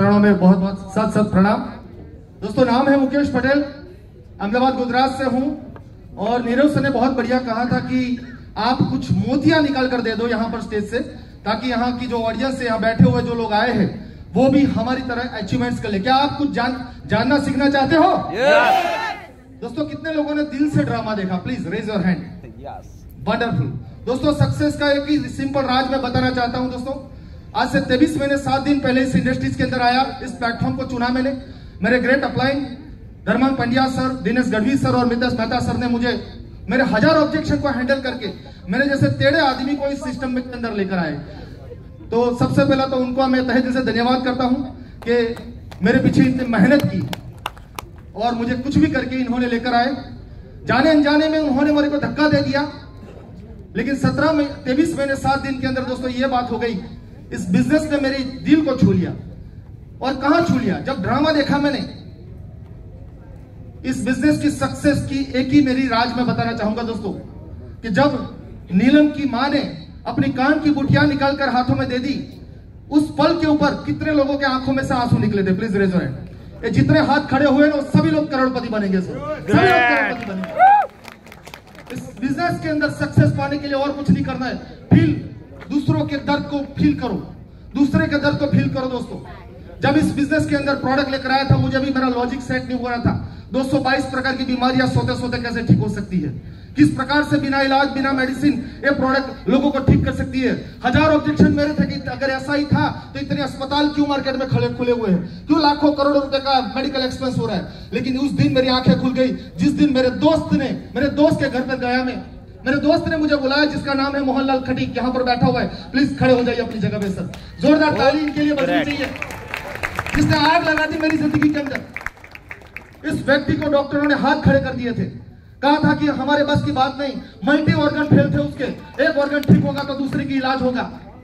चरणों में बहुत बहुत सत सत प्रणाम। दोस्तों, नाम है मुकेश पटेल, अहमदाबाद गुजरात से हूं। और नीरव सर ने बहुत बढ़िया कहा था कि आप कुछ मोतियां निकाल कर दे दो यहाँ पर स्टेज से, ताकि यहाँ की जो ऑडियंस है, यहाँ बैठे हुए जो लोग आए हैं, वो भी हमारी तरह अचीवमेंट्स कर ले। क्या आप कुछ जानना सीखना चाहते हो? दोस्तों, कितने लोगों ने दिल से ड्रामा देखा? Please raise your hand. Wonderful. दोस्तों, सक्सेस का एक ही सिंपल राज मैं बताना चाहता हूं। दोस्तों, आज से 23 महीने 7 दिन पहले इस इंडस्ट्रीज के अंदर आया, इस प्लेटफॉर्म को चुना मैंने। मेरे great upline Dharmang Pandya sir, Dinesh Gadhvi sir और मितेश मेहता सर ने मुझे मेरे 1000 ऑब्जेक्शन को हैंडल करके मेरे जैसे टेढ़े आदमी को इस सिस्टम के अंदर लेकर आए। तो सबसे पहला तो उनको मैं तहे दिल से धन्यवाद करता हूं कि मेरे पीछे इतनी मेहनत की और मुझे कुछ भी करके इन्होंने लेकर आए। जाने अनजाने में उन्होंने मेरे को धक्का दे दिया, लेकिन 23 महीने 7 दिन के अंदर दोस्तों ये बात हो गई, इस बिजनेस ने मेरे दिल को छू लिया। और कहां छू लिया? जब ड्रामा देखा मैंने। इस बिजनेस की सक्सेस की एक ही मेरी राज में बताना चाहूंगा दोस्तों, कि जब नीलम की मां ने अपनी कान की बुटियां निकालकर हाथों में दे दी, उस पल के ऊपर कितने लोगों के आंखों में से आंसू निकले थे? Please raise your hand. ये जितने हाथ खड़े हुए ना, सभी लोग करोड़पति बनेंगे सर, सभी लोग करोड़पति बनेंगे। इस बिजनेस के अंदर सक्सेस पाने के लिए और कुछ नहीं करना है, फील, दूसरों के दर्द को फील करो, दूसरे के दर्द को फील करो। दोस्तों, जब इस बिजनेस के अंदर प्रोडक्ट लेकर आया था, मुझे भी मेरा लॉजिक सेट नहीं हुआ था। 222 प्रकार की बीमारियां सोते सोते कैसे ठीक हो सकती है, किस प्रकार से बिना इलाज बिना मेडिसिन ये प्रोडक्ट लोगों को ठीक कर सकती है। 1000 ऑब्जेक्शन मेरे थे कि अगर ऐसा ही था तो इतने अस्पताल क्यों मार्केट में खुले हुए हैं, क्यों लाखों करोड़ों रुपए का मेडिकल एक्सपेंस हो रहा है। लेकिन उस दिन मेरी आंखें खुल गई जिस दिन मेरे दोस्त के घर पर गया मैं। मेरे दोस्त ने मुझे बुलाया, जिसका नाम है मोहनलाल खटीक, यहाँ पर बैठा हुआ है। प्लीज खड़े हो जाइए अपनी जगह पे सर, जोरदार ताली इनके लिए बजनी चाहिए, जिसने आग लगा दी मेरी जिंदगी के अंदर। इस व्यक्ति को डॉक्टरों ने हाथ खड़े कर दिए थे, कहा था कि हमारे बस की बात नहीं, मल्टी ऑर्गन फेल थे उसके, एक ऑर्गन ठीक होगा तो दूसरे की इलाज होगा।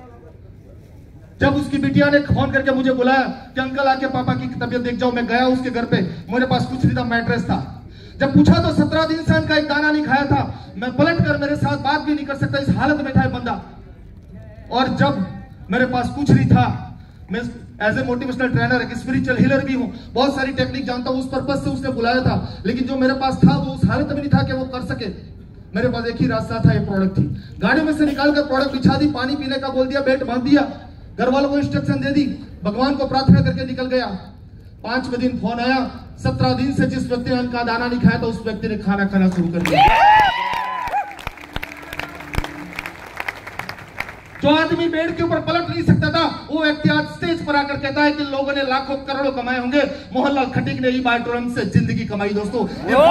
जब उसकी बिटिया ने फोन करके मुझे बुलाया कि अंकल आके पापा की तबीयत देख जाओ, मैं गया उसके घर पे। मेरे पास कुछ नहीं था, मैट्रेस था। जब पूछा तो 17 दिन से अन्न का एक दाना नहीं खाया था। मैं पलट कर मेरे साथ बात भी नहीं कर सकता, इस हालत में था बंदा। और जब मेरे पास कुछ नहीं था, मैं एज ए मोटिवेशनल ट्रेनर, एक स्पिरिचुअल हीलर भी हूं, बहुत सारी टेक्निक जानता हूं, उस पर्पस से उसने बुलाया था। लेकिन जो मेरे पास था वो उस हालत में नहीं था कि वो कर सके। मेरे पास एक ही रास्ता था, ये प्रोडक्ट थी। गाड़ी में से निकालकर प्रोडक्ट बिछा दी, पानी पीने का बोल दिया, बेल्ट बांध दिया, घर वालों को इंस्ट्रक्शन दे दी, भगवान को प्रार्थना करके निकल गया। 5वें दिन फोन आया, 17 दिन से जिस व्यक्ति ने अन्न का दाना नहीं खाया था, उस व्यक्ति ने खाना खाना शुरू कर दिया। जो आदमी बेड के ऊपर पलट नहीं सकता था, वो व्यक्ति आज स्टेज पर आकर कहता है कि लोगों ने लाखों करोड़ों कमाए होंगे, मोहनलाल खटीक ने ई-बायोट्रम से जिंदगी कमाई। दोस्तों,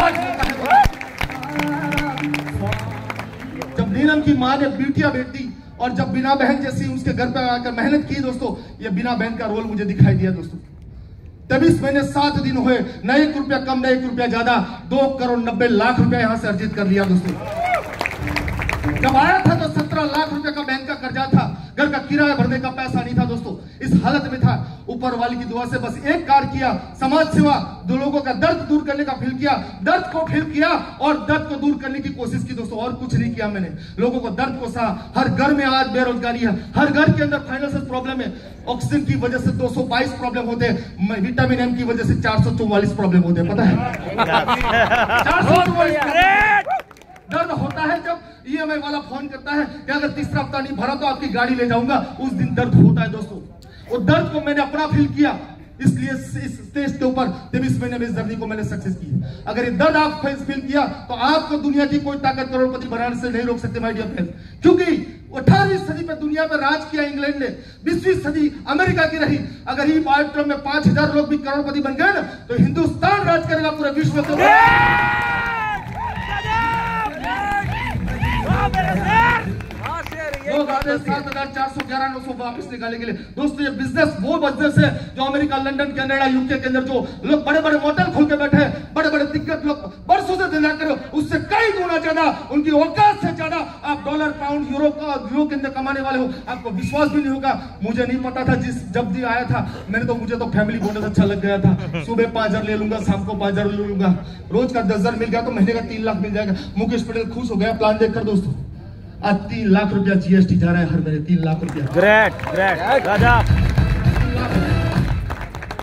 जब नीलम की मां ने बिटिया बेटी और जब बिना बहन जैसी उसके घर पे आकर मेहनत की, दोस्तों, ये बिना बहन का रोल मुझे दिखाई दिया। दोस्तों, 23 महीने 7 दिन हुए, न 1 रुपया कम न 1 रुपया ज्यादा, 2 करोड़ 90 लाख रुपया यहां से अर्जित कर लिया। दोस्तों, जब आया था तो 17 लाख रुपए का बैंक का कर्जा था, घर का किराया भरने का पैसा नहीं था। दोस्तों, इस हालत में था। ऊपर वाली की दुआ से बस एक कार्य किया, समाज सेवा, दो लोगों का दर्द दूर करने का फील किया, दर्द को फील किया और दर्द को दूर करने की कोशिश की। दोस्तों, और कुछ नहीं किया मैंने, लोगों को दर्द को सहा। हर घर में आज बेरोजगारी है, हर घर के अंदर फाइनेंशियल प्रॉब्लम है। ऑक्सीजन की वजह से 222 प्रॉब्लम होते हैं, विटामिन एम की वजह से 444 प्रॉब्लम होते हैं, पता है? 444 दर्द होता है जब ईएमआई वाला फोन करता है कि अगर तीसरा हफ्ता नहीं भरा तो आपकी गाड़ी ले जाऊंगा, उस दिन दर्द होता है। दोस्तों, वो दर्द को मैंने अपना फील किया, इसलिए इस स्टेज के ऊपर 23 महीने में इस जर्नी को मैंने सक्सेस की। अगर ये दर्द आप फील किया तो आपको दुनिया की कोई ताकत करोड़पति बनाने से नहीं रोक सकते माय डियर फ्रेंड्स, क्योंकि 18वीं सदी में दुनिया में राज किया इंग्लैंड ने, 20वीं सदी अमेरिका की रही। अगर ई बायोट्रम में 5000 लोग भी करोड़पति बन गए ना, तो हिंदुस्तान राज करेगा पूरे विश्व में। लोग आते हैं 7,411 वापस निकालने के लिए। दोस्तों, ये बिजनेस वो बिजनेस है जो अमेरिका, लंदन, कनाडा, यूके के अंदर जो लोग बड़े बड़े मोटल खोल के बैठे हैं, बड़े बड़े दिग्गज लोग बरसों से धंधा कर, उससे कई गुना ज्यादा, उनकी औकात से ज्यादा आप डॉलर, पाउंड, यूरो के अंदर कमाने वाले हो। आपको विश्वास भी नहीं होगा, मुझे नहीं पता था जब भी आया था मुझे तो फैमिली बोनस अच्छा लग गया था। सुबह 5,000 ले लूंगा, शाम को 5,000 ले लूंगा, रोज का 10,000 मिल गया तो महीने का 3 लाख मिल जाएगा। मुकेश पटेल खुश हो गया प्लान देखकर। दोस्तों, आज 3 लाख रुपया जीएसटी जा रहा है हर महीने, 3 लाख रुपया। ग्रेट राजा।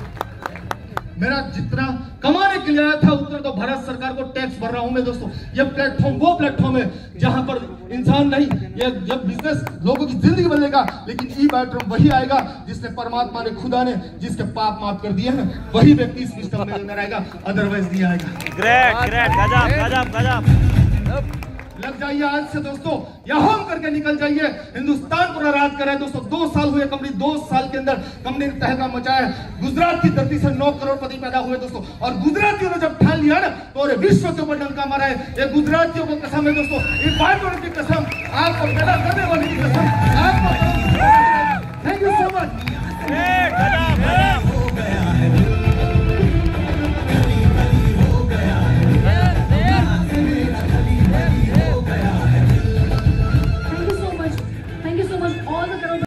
मेरा जितना कमाने के लिए आया था उतना तो भारत सरकार को टैक्स भर रहा हूं मैं दोस्तों। ये प्लेटफॉर्म वो प्लेटफॉर्म है जहां पर इंसान नहीं, ये जब बिजनेस लोगों की जिंदगी बदलेगा, लेकिन ई प्लेटफॉर्म वही आएगा जिसने परमात्मा ने, खुदा ने जिसके पाप माफ कर दिए हैं, वही व्यक्ति इस सिस्टम में अंदर आएगा, अदरवाइज नहीं आएगा। ग्रेट ग्रेट, गजब गजब गजब। लग जाइए आज से दोस्तों, या हम करके निकल जाइए, हिंदुस्तान पूरा राज करे दोस्तों। 2 साल हुए कंपनी, 2 साल के अंदर कंपनी ने तहलका मचाया। गुजरात की धरती से 9 करोड़पति पैदा हुए दोस्तों, और गुजरातियों ने जब ठान लिया ना तो और विश्व के ऊपर डंका मारा है। ये गुजरातियों को कसम है दोस्तों, ये बात की कसम, आपको पैदा करने वाले की कसम, आपको